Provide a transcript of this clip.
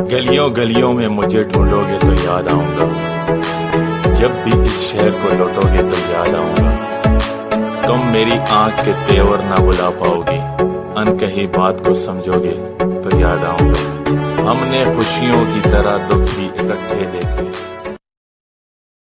गलियों गलियों में मुझे ढूंढोगे तो याद आऊंगा, जब भी इस शहर को लौटोगे तो याद आऊंगा। तुम मेरी आंख के तेवर ना बुला पाओगे, अनकही बात को समझोगे तो याद आऊंगा। हमने खुशियों की तरह दुख भी इकट्ठे देखे।